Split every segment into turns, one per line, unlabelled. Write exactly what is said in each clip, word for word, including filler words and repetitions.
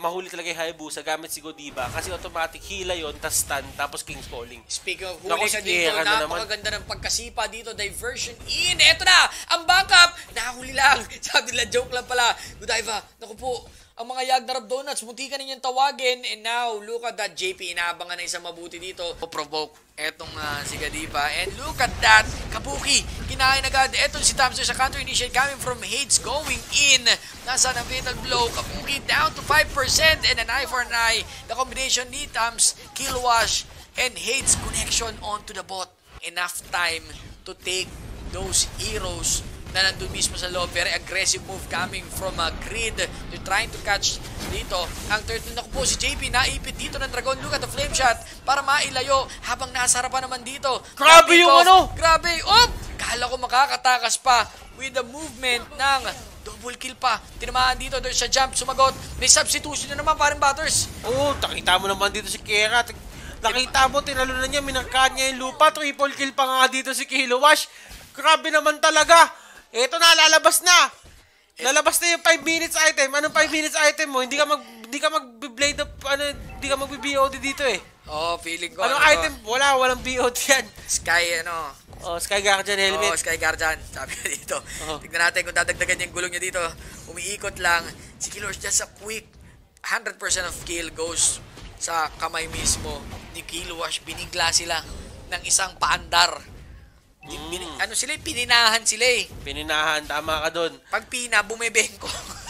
mahuli talaga yung Hayabusa gamit si Godiva kasi automatic hila yon, tas stun, tapos King's Calling.
Speaking of
Naku,
huli ka
si
dito,
Kera na
napakaganda ng pagkasipa dito, diversion in. Eto na, ang backup, nakahuli lang. Sabi nila, joke lang pala. Godiva, naku po, ang mga Yagnarab Donuts, munti ka ninyang tawagin. And now, look at that, J P, inaabangan na isang mabuti dito. Provoke etong uh, si Godiva. And look at that, Kabuki, kinain agad. Etong si Tams sa counter initiate coming from Hades going in. Nasa ng fatal blow, Kabuki down to five percent and an eye for an eye. The combination ni Tams, Killwash, and Hades connection onto the bot. Enough time to take those heroes na nandun mismo sa loob. Very aggressive move coming from a uh, Grid. They're trying to catch dito. Ang third na po si J P, naipit dito ng Dragon. Look at the flame shot para mailayo habang nasa harapan naman dito.
Grabe yung ano!
Grabe! Oh! Kala ko makakatakas pa with the movement ng double kill pa. Tinamaan dito. There's a jump. Sumagot. May substitution na naman parang Butters.
Oo, oh, nakita mo naman dito si Kera. Nakita mo, tinalo na niya, minarkahan niya yung lupa. Triple kill pa nga dito si Killwash. Grabe naman talaga. Ito na, lalabas na. Lalabas na yung five minutes item. Anong five minutes item mo? Hindi ka mag hindi ka mag-blade of ano, hindi ka mag-B O D dito eh.
Oh, feeling ko.
Anong
ano
item? To? Wala, walang B O D yan.
Sky ano?
Oh, Sky Guardian helmet.
Oh, Sky Guardian. Sabi niya dito. Oh. Tignan natin kung dadagdagan yung gulong niya dito. Umiikot lang. Si Killwash just a quick one hundred percent of kill goes sa kamay mismo ni Killwash. Binigla sila ng isang paandar. Mm. Bin, ano sila, pininahan sila eh.
Pininahan, tama ka doon.
Pag pina, bumibengko.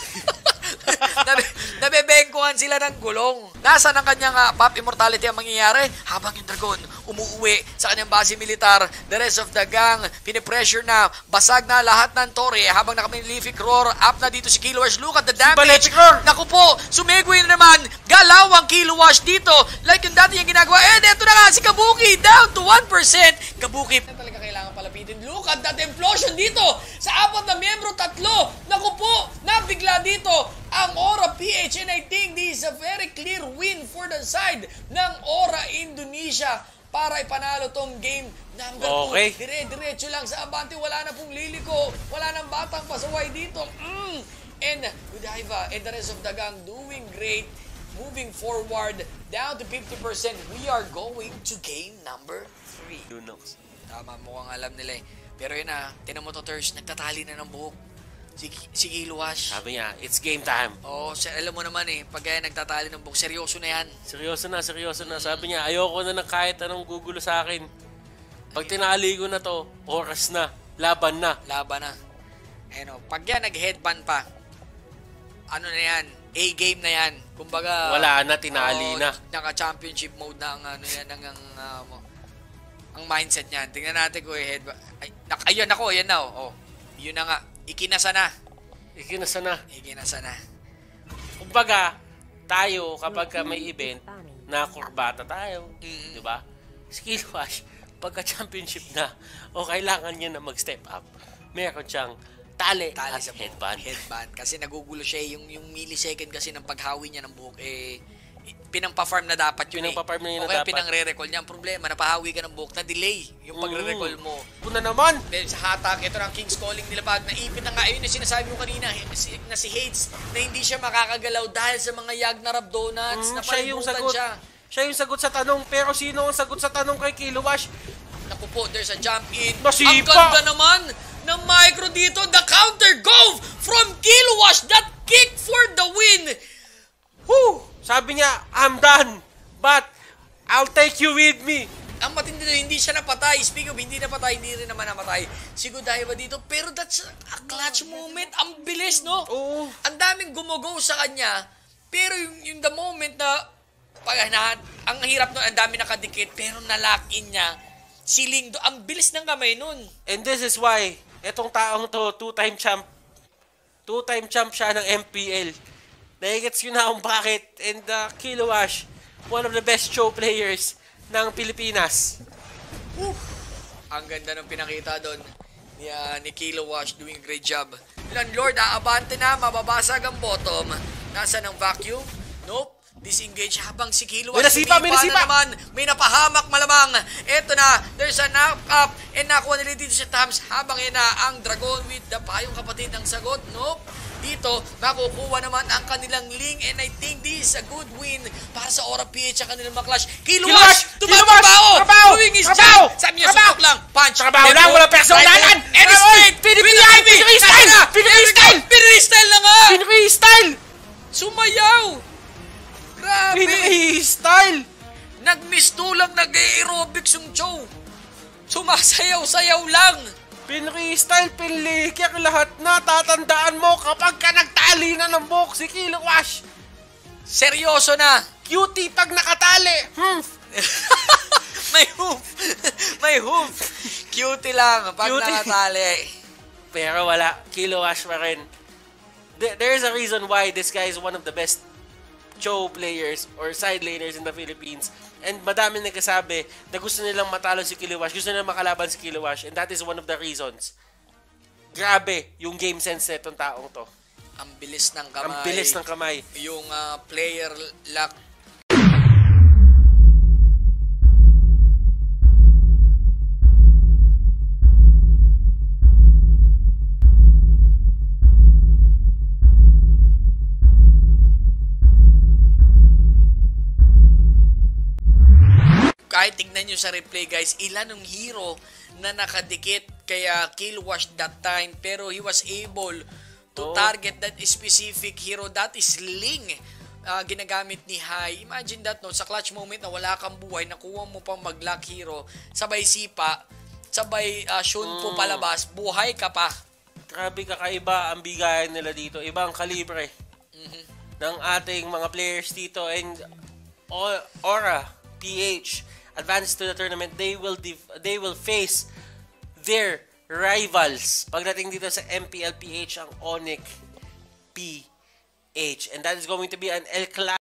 Nabe, nabebengkuhan sila ng gulong. Nasaan ang kanyang uh, pop immortality ang mangyayari? Habang yung Dragon umuuwi sa kanyang base militar, the rest of the gang, pinipressure na, basag na lahat ng Torre, habang nakamilific roar, up na dito si Killwash. Look at the damage. Si naku po, sumigway na naman, galawang Killwash dito, like yung dati yung ginagawa. And eto na nga, si Kabuki, down to one percent. Kabuki, talaga kailangan palapitin. Look at that implosion dito, sa apat na miyembro, tatlo. Naku po, nabigla dito ang Aura P H, and I think this is a very clear win for the side ng Aura Indonesia para ipanalo tong game number two.
Okay.
Dire-diretso lang sa Abante, wala na pong liliko, wala nang batang pasaway dito. Mm. And Godiva and the rest of the gang doing great, moving forward, down to fifty percent. We are going to game number three.
Who knows?
Tama, mukhang alam nila eh. Pero yun na, tinan mo to, Ters, nagtatali na ng buhok. Si, si Killwash.
Sabi niya, it's game time.
Oo, oh, alam mo naman eh, pag kaya nagtatali ng buhok, seryoso na yan.
Seryoso na, seryoso na. Sabi niya, ayoko na ng kahit anong gugulo sa akin. Pag tinali ko na to, oras na, laban na.
Laban na. Ano, pag yan nag-headband pa, ano na yan, A-game na yan. Kumbaga,
wala na, tinali oh, na.
Naka-championship mode na ang ano yan, ang, ang, uh, ang mindset niyan. Tingnan natin kung i-headband. Ay, nak ayun ako, yan na oh. Oh, yun na nga. Ikinasa na.
Ikinasa na.
Ikinasa na.
Kumbaga, tayo kapag may event, na kurbata tayo.
Mm-hmm.
Diba? Si Killwash, pagka-championship na, o kailangan niya na mag-step up, meron siyang tali,
tali
at
sa
headband.
headband. Kasi nagugulo siya. Yung, yung millisecond kasi ng paghawi niya ng buhok, eh, pinang-farm na dapat yun
pinang-farm
eh.
na yun
o
na
kaya
dapat.
pinang-re-recall niya. Ang problema, napahawi ka ng buhok, na-delay yung pagre-recall mo.
Puna naman!
Then sa hatak, ito na ang King's Calling nila pag naipit na nga. Ayun na sinasabi mo kanina, na si Hades, na hindi siya makakagalaw dahil sa mga Yagnarab Donuts.
Mm,
na
siya yung sagot. Siya. siya yung sagot sa tanong. Pero sino ang sagot sa tanong kay Killwash?
Naku po, there's a jump in.
Masipa.
Ang ganda naman ng micro dito. The counter go from Killwash. That kick for the win.
Woo! Sabi niya, I'm done. But, I'll take you with me.
Ang matindi na hindi siya napatay. Speaking of hindi napatay, hindi rin naman napatay si Godiva dito. Pero that's a clutch moment. Ang bilis, no?
Oo.
Ang daming gumogo sa kanya. Pero yung, yung the moment na, pag, na ang hirap nun, ang dami nakadikit. Pero nalock in niya. Siling do. Ang bilis ng kamay nun.
And this is why, etong taong to, two-time champ. Two-time champ siya ng M P L. Nagigets yun na kung bakit. And uh, Killwash, one of the best show players ng Pilipinas.
Woo! Ang ganda ng pinakita doon ni, uh, ni Killwash, doing a great job. Ilan Lord, aabante na, mababasag ang bottom. Nasa ng vacuum? Nope. Disengage habang si Killwash.
May nasipa, may nasipa!
Na naman, may napahamak malamang. Eto na, there's a knock up. And nakuha nila dito si Tams habang yun na ang Dragon with the payong kapatid ng sagot. Nope. dito, makukuha naman ang kanilang Ling, and I think this is a good win para sa Aura P H ang kanilang mga Clash. Kilowash! Tumatrabaho! Doing his job! Sabi niya, sutok lang. Punch!
Trabaho lang, wala personalan!
And straight!
Pinipilihan! Pinipili-style! Pinipili-style!
Pinipili-style na nga!
Pinipili-style!
Sumayaw! Grabe!
Pinipili-style!
Nagmistulang nag-aerobics yung Joe. Sumasayaw-sayaw lang.
Pinri-style, pinlikyak lahat na. Tatandaan mo kapag ka nagtali na ng buhok si Kilowash.
Seryoso na.
Cutie pag nakatali. Hmm.
May hoof. May hoof. Cutie lang pag
Cutie.
nakatali.
Pero wala. Kilowash pa rin. There, there is a reason why this guy is one of the best Cho players or side laners in the Philippines. And madami nagkasabi na gusto nilang matalo si Kilowash, gusto nilang makalaban si Kilowash, and that is one of the reasons. Grabe yung game sense na itong taong to.
Ang bilis ng kamay.
Ang bilis ng kamay.
Yung uh, player lock. Kahit tignan nyo sa replay guys, ilan ng hero na nakadikit kaya Kilowash that time, pero he was able to
Oh.
target that specific hero. That is Ling, uh, ginagamit ni Hai. Imagine that, no? Sa clutch moment na wala kang buhay, nakuha mo pang mag-lock hero, sabay sipa, sabay uh, Shunpo
Mm.
palabas, buhay ka pa.
Grabe kakaiba ang bigayan nila dito. Ibang kalibre
Mhm.
ng ating mga players dito. And O- Aura, P H, advance to the tournament. They will def- they will face their rivals pagdating dito sa M P L P H, ang Onyx P H, and that is going to be an El Clasico.